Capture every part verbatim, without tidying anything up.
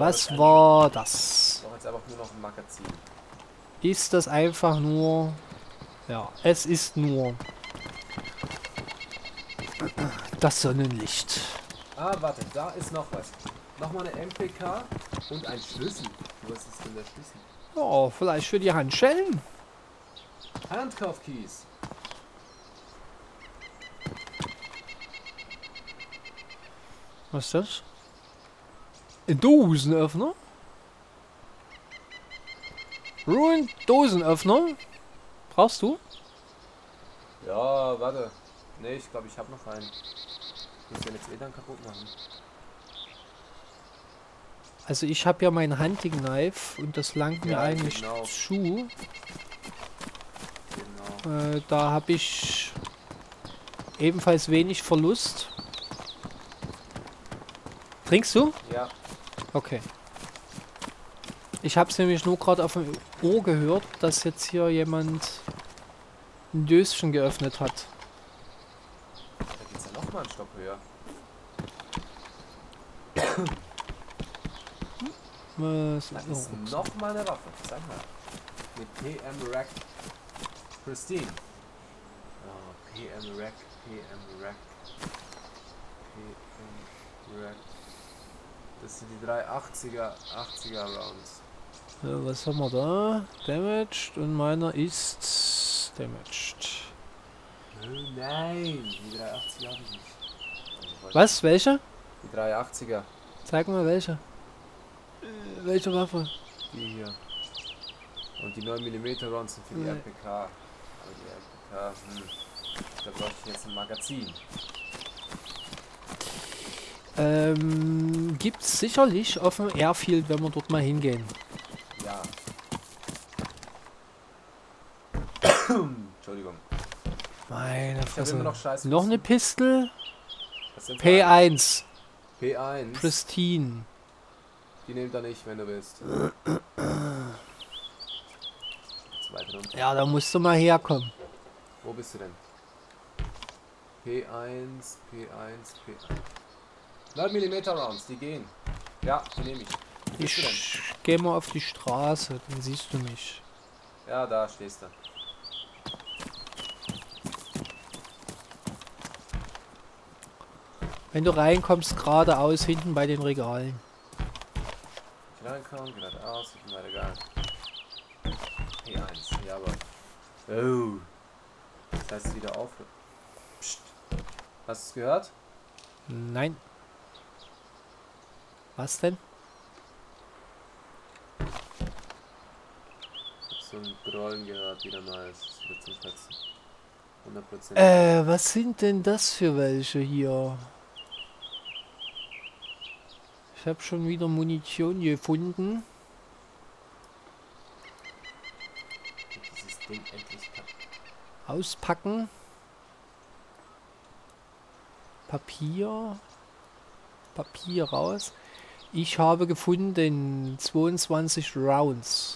Was war das? Ich brauche jetzt einfach nur noch ein Magazin. Ist das einfach nur... Ja, es ist nur... das Sonnenlicht. Ah, warte, da ist noch was. Nochmal eine M P K und ein Schlüssel. Was ist denn der Schlüssel? Ja, vielleicht für die Handschellen. Handkaufkeys. Was ist das? Ein Dosenöffner? Ruined Dosenöffner? Brauchst du? Ja, warte. Ne, ich glaube, ich habe noch einen. Ich muss den jetzt eh dann kaputt machen. Also ich habe ja mein Hunting Knife und das langt mir Ja, eigentlich genau. zu. Genau. Äh, da habe ich ebenfalls wenig Verlust. Trinkst du? Ja. Okay. Ich habe es nämlich nur gerade auf dem Ohr gehört, dass jetzt hier jemand ein Döschen geöffnet hat. Da geht's ja nochmal einen Stock höher. Was? Da Oh. ist nochmal eine Waffe. Zeig mal. Mit P M Rack Pristine. Oh, P M Rack, P M Rack. P M Rack. Das sind die drei achtziger, achtziger Rounds. Ja, was haben wir da? Damaged und meiner ist damaged. Oh nein, die drei achtziger habe ich nicht. Also, Was? Welche? die drei achtziger. Zeig mal welche. Äh, welche Waffe? Die hier. Und die neun Millimeter Rounds sind für die Nee. R P K. Aber die R P K, hm. Da brauche ich jetzt ein Magazin. Ähm, gibt's sicherlich auf dem Airfield, wenn wir dort mal hingehen. Ja. Entschuldigung. Meine Ich habe Fresse. immer noch Scheiß. Noch eine Pistole? Was sind P eins. P eins. Pristine. Die nehmt er nicht, wenn du willst. Zweite runter. Ja, da musst du mal herkommen. Wo bist du denn? P eins, P eins, P eins. neun Millimeter Rounds, die gehen. Ja, die nehme ich. Wo bist du denn? Ich geh mal auf die Straße, dann siehst du mich. Ja, da stehst du. Wenn du reinkommst, geradeaus hinten bei den Regalen. Ich reinkomme, geradeaus, ich bin weiter egal. P eins, ja aber. Oh. Das heißt wieder auf. Psst. Hast du es gehört? Nein. Was denn? Ich hab so ein Grollen gehört, wieder mal. Es ist wieder zum Schätzen. hundert Prozent. Äh, was sind denn das für welche hier? Ich habe schon wieder Munition gefunden. Dieses Ding endlich kaputt. Auspacken. Papier. Papier raus. Ich habe gefunden zweiundzwanzig Rounds.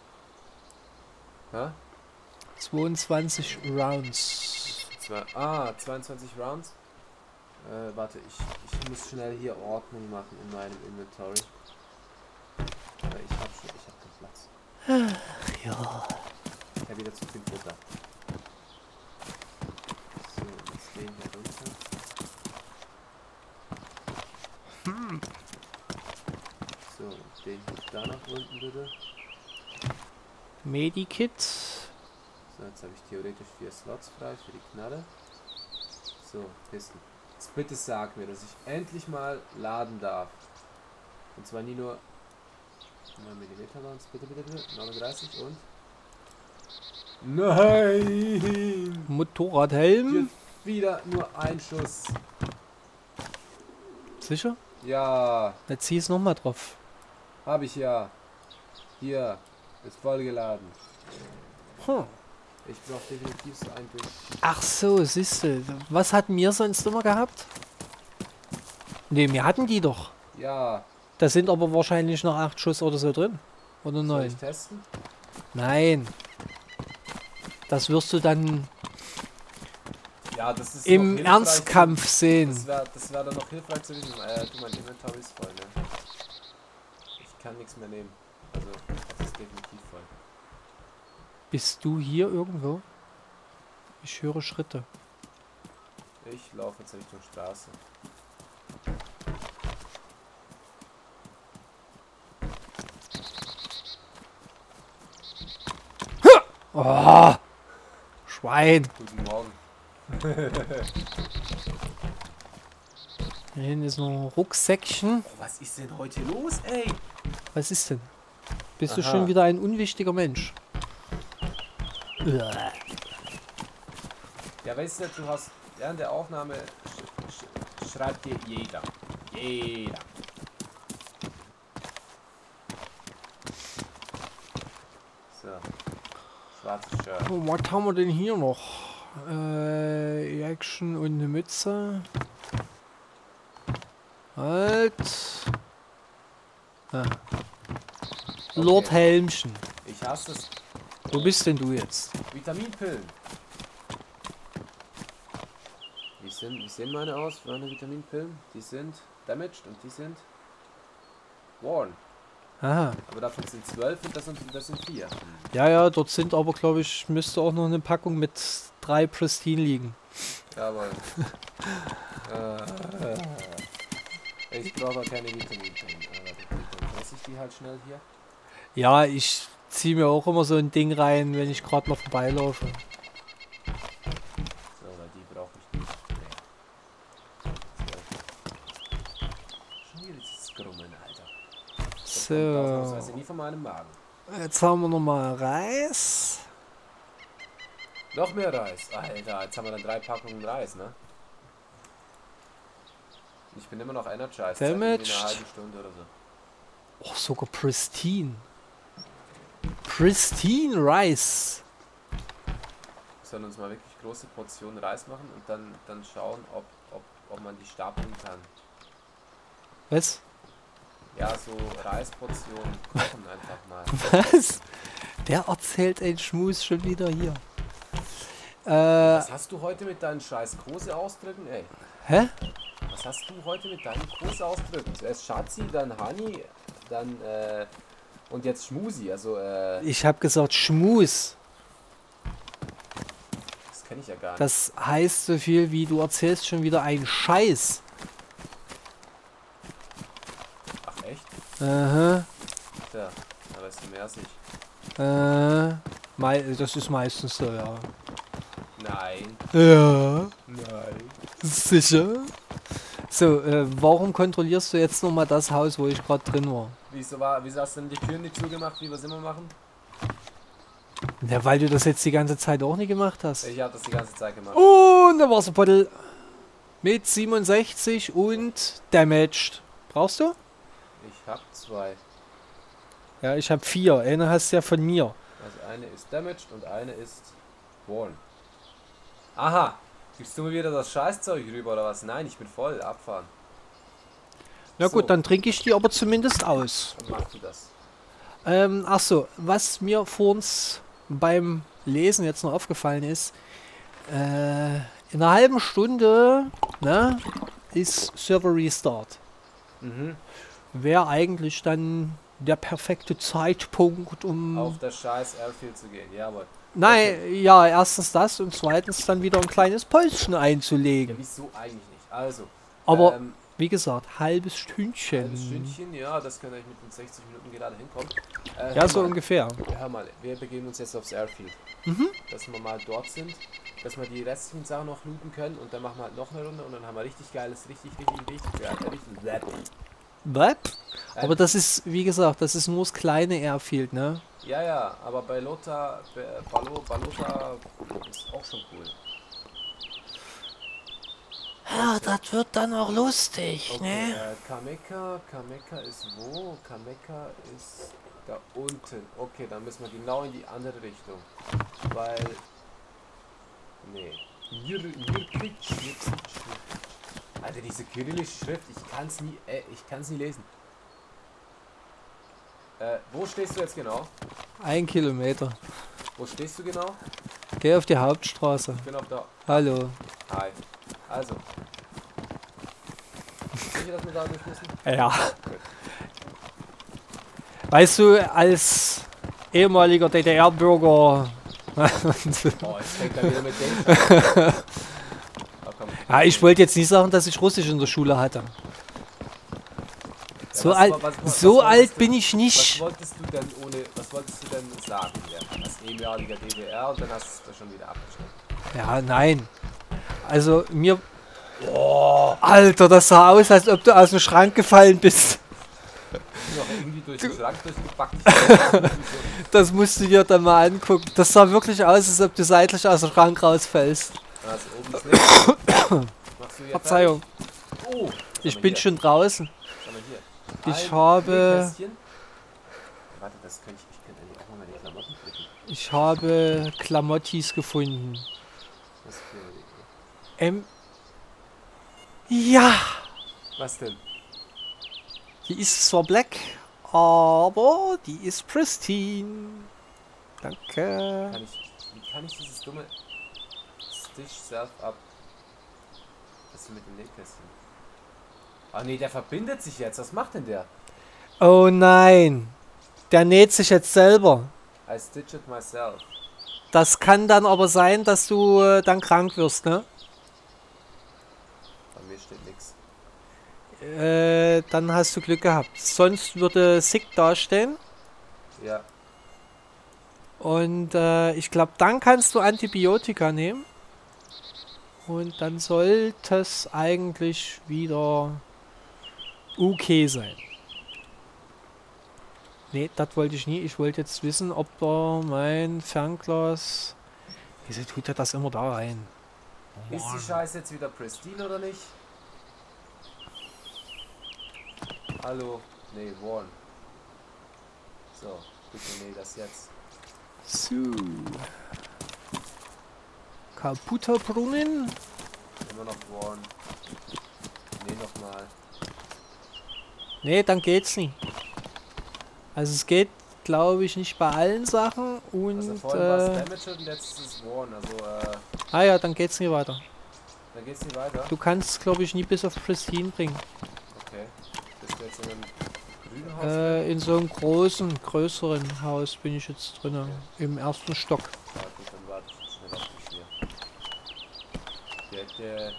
Hä? zweiundzwanzig Rounds. Zwei, ah, zweiundzwanzig Rounds. Äh, warte, ich, ich muss schnell hier Ordnung machen in meinem Inventory. Aber ich hab schon, ich hab keinen Platz. Ja. Ich hab wieder zu viel Futter. So, jetzt den hier runter. Hm. So, den hier da nach unten bitte. Medikit. So, jetzt habe ich theoretisch vier Slots frei für die Knarre. So, Pisten. Jetzt bitte sag mir, dass ich endlich mal laden darf. Und zwar nie nur neun Millimeter Rounds, bitte, bitte, bitte. neununddreißig und... Nein! Motorradhelm. Wieder nur ein Schuss. Sicher? Ja, Jetzt zieh es nochmal drauf. habe ich ja. Hier, ist vollgeladen. Hm. Ich brauche definitiv so ein Ding. Ach so, siehste. Was hatten wir sonst immer gehabt? Ne, wir hatten die doch. Ja, Da sind aber wahrscheinlich noch acht Schuss oder so drin. Oder soll ich neun. testen? Nein. Das wirst du dann Ja, das ist im noch hilfreich Ernstkampf zu- sehen. Das wäre das wär dann noch hilfreich zu wissen. Äh, du, mein Inventar ist voll, ne? ich kann nichts mehr nehmen. Also, das ist definitiv voll. Bist du hier irgendwo? Ich höre Schritte. Ich laufe jetzt Richtung Straße. Oh, Schwein. Guten Morgen. Hier hinten ist noch ein Rucksäckchen. Oh, was ist denn heute los, ey? Was ist denn? Bist Aha. du schon wieder ein unwichtiger Mensch? Uah. Ja, weißt du, du hast während der Aufnahme sch sch schreibt dir jeder. Jeder. So. Schwarzes Shirt. Oh, was haben wir denn hier noch? Äh, Action und eine Mütze. Halt. Ah. Lord Okay. Helmchen. Ich hasse es. Wo bist denn du jetzt? Vitaminpillen. Wie, sind, wie sehen meine aus, meine Vitaminpillen? Die sind damaged und die sind worn. Aha. Aber davon sind zwölf und das sind, das sind vier. Ja, ja, dort sind aber, glaube ich, müsste auch noch eine Packung mit drei Pristine liegen. Jawohl. äh, ich brauche keine Vitaminpillen. Aber dann messe ich die halt schnell hier. Ja, ich ziehe mir auch immer so ein Ding rein, wenn ich gerade mal vorbeilaufe. So, weil die brauche ich nicht. Nee. Schon wieder dieses Grummeln, Alter. Das kommt So, ausnahmsweise nie von meinem Magen. jetzt haben wir nochmal Reis. Noch mehr Reis. Alter, jetzt haben wir dann drei Packungen Reis, ne? Ich bin immer noch energized. Seit irgendwie Damaged. einer halben Stunde oder so. Oh, sogar Pristine. Pristine Rice. Wir sollen uns mal wirklich große Portionen Reis machen und dann, dann schauen, ob, ob, ob man die stapeln kann. Was? Ja, so Reisportionen kochen einfach mal. Was? Der erzählt ein Schmus schon wieder hier. Äh, Was hast du heute mit deinen scheiß große Ausdrücken, ey? hä? Was hast du heute mit deinen große Ausdrücken? Zuerst Schatzi, dann Hani, dann äh, und jetzt Schmusi, also äh, Ich habe gesagt Schmus. das kenne ich ja gar nicht. Das heißt so viel wie du erzählst schon wieder einen Scheiß. Ach echt? Aha. Tja, da weißt du mehr als ich. Äh, mei das ist meistens so, ja. Nein. Ja, Nein. sicher. So, äh, warum kontrollierst du jetzt nochmal das Haus, wo ich gerade drin war? Wieso, war, wieso hast du denn die Türen nicht zugemacht, wie wir es immer machen? Ja, weil du das jetzt die ganze Zeit auch nicht gemacht hast. Ich habe das die ganze Zeit gemacht. Und der Wasserbottle mit siebenundsechzig und damaged. Brauchst du? Ich habe zwei. Ja, ich habe vier. Eine hast du ja von mir. Also eine ist damaged und eine ist worn. Aha! Gibst du mir wieder das Scheißzeug rüber oder was? Nein, ich bin voll. Abfahren. Na gut, So. dann trinke ich die aber zumindest aus. Dann machst du das. Ähm, achso, was mir vor uns beim Lesen jetzt noch aufgefallen ist, äh, in einer halben Stunde, ne, ist Server Restart. Mhm. Wäre eigentlich dann der perfekte Zeitpunkt, um... Auf das scheiß Airfield zu gehen, jawohl. Nein, ja, erstens das und zweitens dann wieder ein kleines Päuschen Ja, einzulegen. wieso eigentlich nicht? Also, Aber ähm, wie gesagt, halbes Stündchen. halbes Stündchen, ja, das kann eigentlich mit den sechzig Minuten gerade hinkommen. Äh, Ja, hör so mal, ungefähr. Hör mal, wir begeben uns jetzt aufs Airfield. Mhm. Dass wir mal dort sind, dass wir die restlichen Sachen noch looten können und dann machen wir halt noch eine Runde und dann haben wir richtig geiles, richtig, richtig, richtig, ja, richtig, Was? Aber das ist, wie gesagt, das ist nur das kleine Airfield, ne? ja, ja, aber bei Lota, bei Balo, Balota ist auch schon cool. Ja, das wird dann auch lustig, Okay, ne? äh, Kameka, Kameka ist wo? Kameka ist da unten. Okay, dann müssen wir genau in die andere Richtung. Weil. Nee. Mir, mir kriegt Alter, diese kyrillische Schrift, ich kann's nie, äh, ich kann's nie lesen. Äh, wo stehst du jetzt genau? Ein Kilometer. Wo stehst du genau? Geh auf die Hauptstraße. Ich bin auf der. Hallo. Hi. Also. Sicher, dass wir da durch müssen? Ja. Weißt du, als ehemaliger D D R-Bürger... Oh, jetzt fängt er wieder mit dem an. Oh, komm. Ja, ich wollte jetzt nicht sagen, dass ich Russisch in der Schule hatte. So, was- alt, was- was- so was alt wolltest du- bin ich Was nicht. wolltest du denn ohne, was wolltest du denn sagen hier? Als ehemaliger D D R und dann hast du das schon wieder abgeschnitten. Ja, nein. Also mir... Oh, Alter, das sah aus, als ob du aus dem Schrank gefallen bist. Noch irgendwie durch den Schrank durchgepackt. Das musst du dir dann mal angucken. Das sah wirklich aus, als ob du seitlich aus dem Schrank rausfällst. Also oben ist nichts. Machst du hier Verzeihung. fertig? Oh, was Ich haben wir bin hier? schon draußen. Was haben wir hier? Ich Ein habe... Nähkästchen. Warte, das könnte ich, ich könnte eigentlich auch mal meine Klamotten flicken. Ich habe Klamottis gefunden. Was für Ähm... Ja! Was denn? Die ist zwar black, aber die ist pristine. Danke. Kann ich, wie kann ich dieses dumme Stitch Self Up? Was ist denn mit dem Nähkästchen? Ah nee, der verbindet sich jetzt. Was macht denn der? Oh nein. Der näht sich jetzt selber. I stitch it myself. Das kann dann aber sein, dass du äh, dann krank wirst, ne? Bei mir steht nichts. Äh, dann hast du Glück gehabt. Sonst würde sick dastehen. Ja. Und äh, ich glaube, dann kannst du Antibiotika nehmen. Und dann sollte es eigentlich wieder okay sein. Nee, das wollte ich nie. Ich wollte jetzt wissen, ob da mein Fernglas... Wieso tut er das immer da rein? Oh, Ist die Mann. Scheiße jetzt wieder pristine oder nicht? Hallo? Nee, Warn. So, bitte nee, das jetzt. So. Kaputter Brunnen. Immer noch Warn. Nee, nochmal. Nee, dann geht's nicht. Also es geht, glaube ich, nicht bei allen Sachen. Und Also vorhin war es äh, Damage und jetzt ist es Warn. Also, äh, ah ja, dann geht's nicht weiter. dann geht's nicht weiter. Du kannst, glaube ich, nie bis auf Pristine bringen. Okay. Bist du jetzt in einem grünen Haus? Äh, in so einem großen, größeren Haus bin ich jetzt drin. Okay. Im ersten Stock. Ja, gut, dann warte ich schnell auf dich hier. Der, der,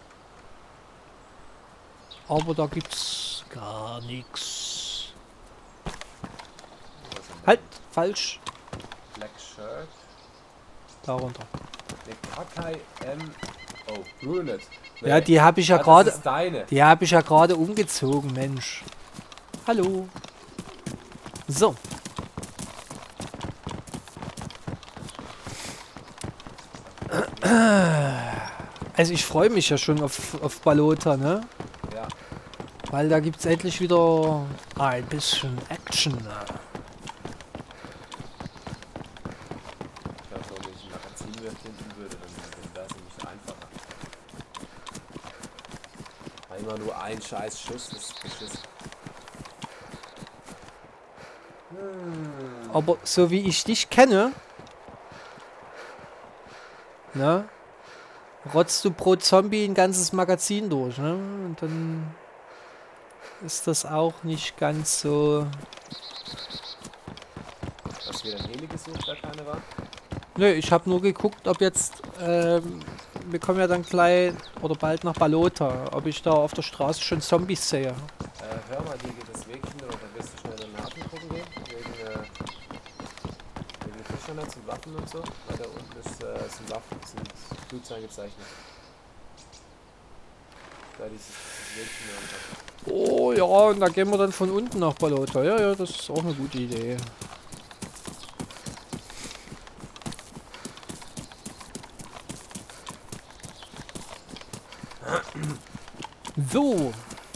Aber da gibt's gar nichts. was ist denn Halt, falsch. Black Shirt. Darunter. Nee, Kakai M. Oh, Brunette. Nee. Ja, die habe ich ja Ah, das gerade. ist deine. Die habe ich ja gerade umgezogen, Mensch. Hallo. So. Also ich freue mich ja schon auf, auf Balota, ne? Ja. Weil da gibt es endlich wieder ein bisschen Action. Ne? Ich glaube, wenn ich ein Magazin wieder finden würde, dann, dann wäre es nämlich einfacher. Weil immer nur ein scheiß Schuss, das ist beschissen. Hm. Aber so wie ich dich kenne, ne? Rotzt du pro Zombie ein ganzes Magazin durch, ne? Und dann ist das auch nicht ganz so... Hast du wieder ein Heli gesucht, da keine war? Nö, ich habe nur geguckt, ob jetzt... Ähm, wir kommen ja dann gleich oder bald nach Balota, ob ich da auf der Straße schon Zombies sehe. Äh, hör mal, die geht das Wegchen, oder wirst du schnell in den Hafen gucken gehen? Wegen, äh, wegen Fischernetz und Waffen und so? Weil da unten ist, äh, sind Waffen, sind Blutzeichen gezeichnet. Da dieses Wegchen einfach. Oh ja, und da gehen wir dann von unten nach Balota. Ja, ja, das ist auch eine gute Idee. So.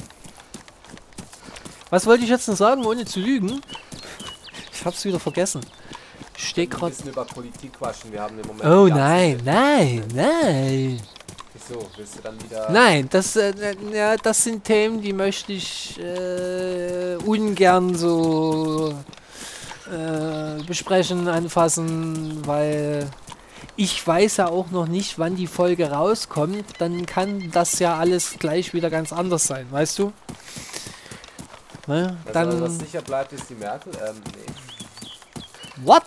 Was wollte ich jetzt noch sagen, ohne zu lügen? Ich hab's wieder vergessen. Ich steh Wir grad... müssen über Politik quatschen, wir haben im Moment... Oh die ganze- nein, nein, nein. Wieso? Willst du dann wieder... Nein, das, äh, ja, das sind Themen, die möchte ich äh, ungern so äh, besprechen, anfassen, weil ich weiß ja auch noch nicht, wann die Folge rauskommt. Dann kann das ja alles gleich wieder ganz anders sein, weißt du? Ne? Also, Dann. was sicher bleibt, ist die Merkel. Ähm, nee. What?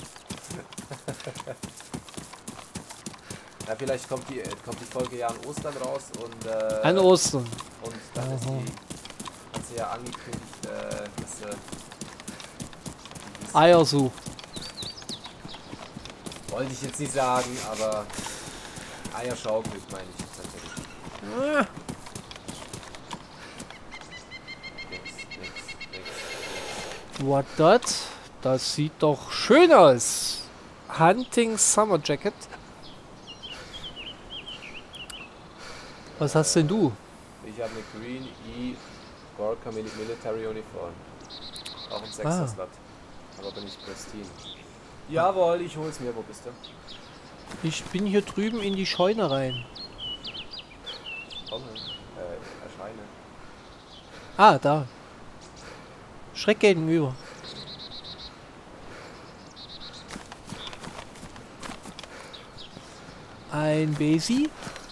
Ja, vielleicht kommt die, kommt die Folge ja an Ostern raus und äh, An Ostern. und dann Aha. ist die, hat sie ja angekündigt, äh, dass sie Eier sucht. wollte ich jetzt nicht sagen, aber Eier schaukelt, meine ich tatsächlich. Ah, Nix, nix, nix, nix. what that? Das sieht doch schön aus. Hunting Summer Jacket. Was hast denn du? Ich habe eine Green E Gorka Mil- Military Uniform. Auch ein Ah. Sechser-Slot. Aber bin ich Pristine. Jawohl, ich hol's mir. Wo bist du? Ich bin hier drüben in die Scheune rein. Komme. Äh, erscheine. Ah, da. Schreck gegenüber. Ein Besi.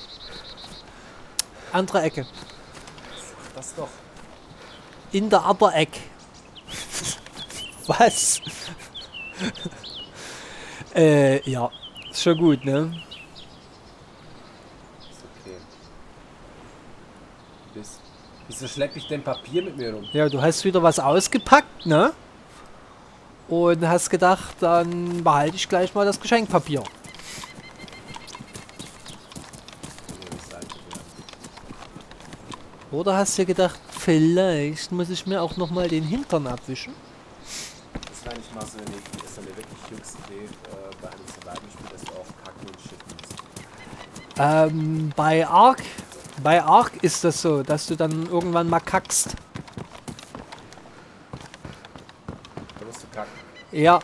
Andere Ecke. Sag das doch. In der other Eck. Was? äh, ja. Ist schon gut, ne? Ist okay. Bis, wieso schleppe ich denn Papier mit mir rum? Ja, du hast wieder was ausgepackt, ne? Und hast gedacht, dann behalte ich gleich mal das Geschenkpapier. Oder hast du gedacht, vielleicht muss ich mir auch noch mal den Hintern abwischen? Das war nicht mal so eine Idee. Das ist eine wirklich jüngste Idee äh, bei einem Survival-Spiel, dass du auch kacken und shitten musst. Ähm, bei Ark, bei Ark ist das so, dass du dann irgendwann mal kackst. Da musst du kacken. Ja.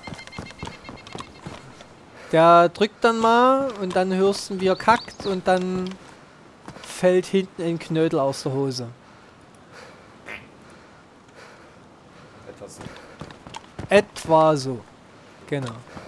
Der drückt dann mal und dann hörst du, wie er kackt und dann fällt hinten ein Knödel aus der Hose. Etwas so. Etwa so. Genau.